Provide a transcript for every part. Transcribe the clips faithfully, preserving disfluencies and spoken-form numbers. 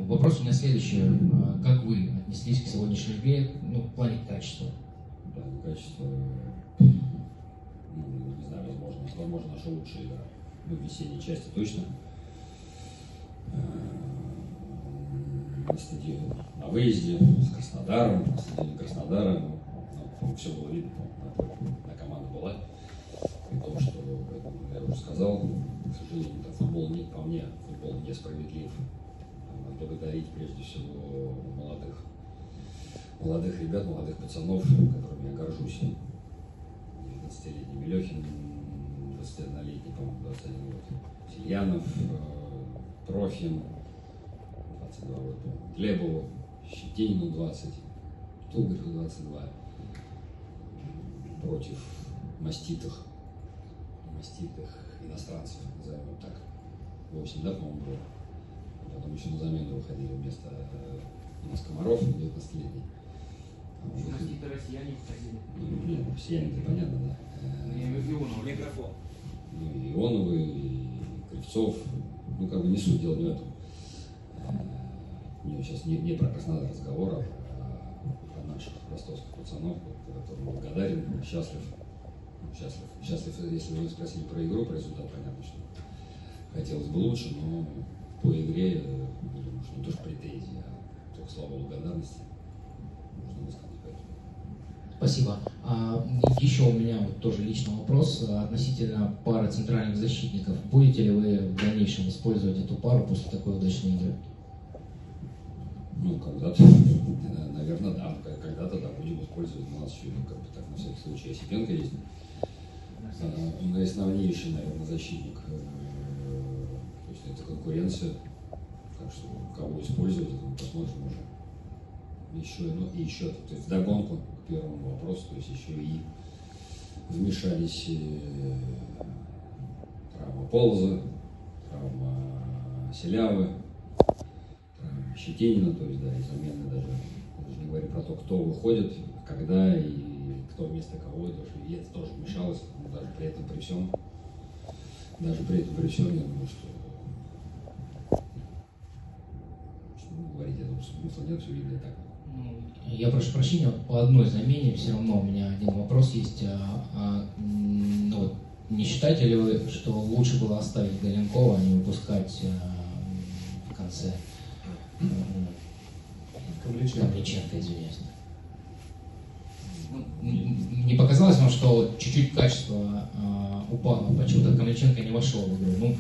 Вопрос у меня следующий. Как вы отнеслись к сегодняшней игре, ну, в плане качества? В плане качества, ну, не знаю, возможно, возможно, наша лучшая игра. Ну, в весенней части точно. На стадионе, на выезде с Краснодаром, на стадионе Краснодара, ну, ну, все было видно, на поле, на команда была. И то, что я уже сказал, к сожалению, там, футбол не, по мне, футбол несправедлив. Надо благодарить прежде всего молодых, молодых ребят, молодых пацанов, которыми я горжусь. девятнадцатилетний Милехин, двадцатиоднолетний, по-моему, двадцать один год, Сильянов, Трофим, двадцать два года, Глебову, Щетинину двадцать, Тугареву двадцать два, против маститых, маститых иностранцев, назовем так, восемь, да, по-моему, было. Потом еще на замену выходили вместо у нас Комаров, девятнадцатилетний. Маститы россияне входили. Ну, нет, россияне, это понятно, да. Ионовы. Микрофон. Ну, и Ионовы, и Кривцов, ну, как бы не суть, дело не в этом. У сейчас не, не про Краснодар разговор, а про наших ростовских пацанов, которым благодарен, счастлив. Счастлив, счастлив, если вы спросили про игру, про результат, понятно, что хотелось бы лучше, но по игре, я думаю, что не то что претензии, а только слова благодарности можно высказать. Спасибо. А, еще у меня вот тоже личный вопрос относительно пары центральных защитников. Будете ли вы в дальнейшем использовать эту пару после такой удачной игры? Ну, когда-то, наверное, да, когда-то, да, будем использовать. У нас еще, как бы так, на всякий случай, Осипенко есть. Он наиосновнейший, наверное, защитник. То есть это конкуренция. Так что кого использовать, это мы посмотрим уже. Еще, ну, и еще, то есть вдогонку к первому вопросу, то есть еще и вмешались травма Полоза, травма Селявы, травма Щетинина, то есть, да, и замены даже, даже не говоря про то, кто выходит, когда и кто вместо кого, это, и это тоже вмешалось, но даже при этом, при всем, даже при этом, при всем, я думаю, что, ну, говорить, я думаю, смысла нет, все видно и так. Я прошу прощения, по одной замене все равно у меня один вопрос есть. А, а, ну, не считаете ли вы, что лучше было оставить Галенкова, а не выпускать а, в конце а, Ковличенко, извиняюсь? Не показалось вам, что чуть-чуть качество а, упало? Почему-то Ковличенко не вошел в игру? Ну,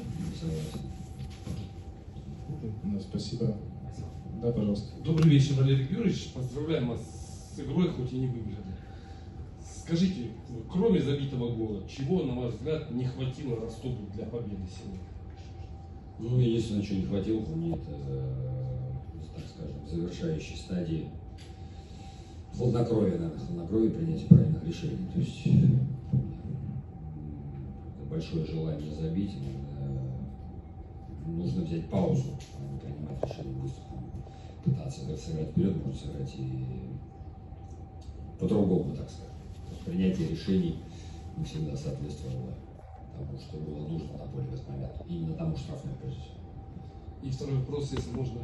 да, спасибо. Да, пожалуйста. Добрый вечер, Валерий Юрьевич. Поздравляем вас с игрой, хоть и не выиграли. Скажите, кроме забитого гола, чего, на ваш взгляд, не хватило Ростову для победы сегодня? Ну, единственное, что не хватило, мне это, так скажем, в завершающей стадии хладнокровия, наверное, хладнокровия принятия правильных решений. То есть большое желание забить, нужно взять паузу, а не принимать решение быстро. Пытаться сыграть вперед, можно сыграть и по-другому, так сказать. Принятие решений не всегда соответствовало тому, что было нужно на поле в этот момент. Именно тому штрафной, прежде всего. И второй вопрос, если можно.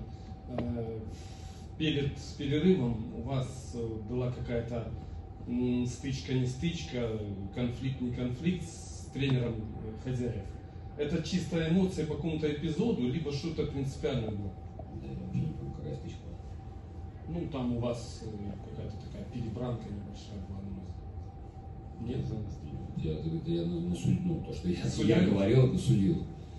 Перед перерывом у вас была какая-то стычка, не стычка, конфликт, не конфликт с тренером хозяев. Это чистая эмоция по какому-то эпизоду, либо что-то принципиальное было? Да, я вообще не помню, какая стычка. Ну, там у вас какая-то такая перебранка небольшая была. Нет? Я, я, я на суд, ну, то, что я, я говорил, это судил.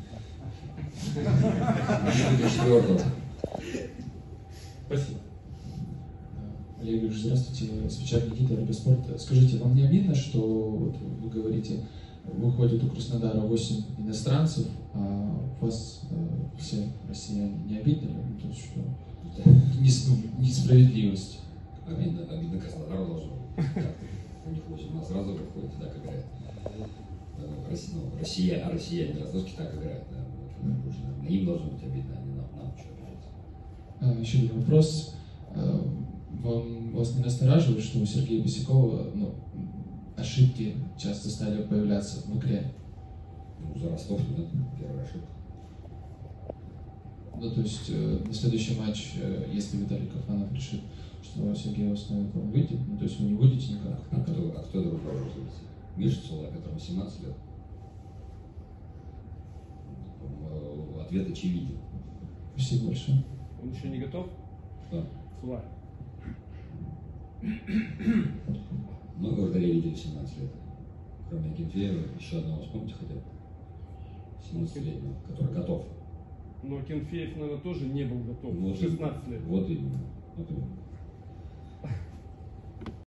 Четвертого. Спасибо. Олег Юрьевич, здравствуйте. Свечар Никита, Робиспорт. Скажите, вам не обидно, что вот вы говорите, выходит у Краснодара восемь иностранцев, а у вас э, все россияне? Не обидно ли? То есть, что несправедливость? Обидно, обидно Краснодару должно быть. У них восемь, у нас сразу выходит, так играет. Россия, ну, Россия, а россияне ростовские так играют. Да. Вот, им должно быть обидно, а не нам, нам что обижаться. А, еще один вопрос. Вам, вас не настораживает, что у Сергея Босякова, ну, ошибки часто стали появляться в игре? Ну, за Ростов нет, первая ошибка. Ну, то есть э, на следующий матч, э, если Виталий Кафанов решит, что Сергей установит, он выйдет, ну, то есть вы не будете никак? А кто, а кто это руководитель? Миша Цула, которому семнадцать лет? Ответ очевиден. Спасибо большое. Он еще не готов? Да. Флай. Много вратарей видели в семнадцать лет. Кроме Акинфеева, еще одного вспомните хотя бы. семнадцатилетнего, который готов. Но Акинфеев, наверное, тоже не был готов. Вот, шестнадцать лет. Вот именно. Вот именно.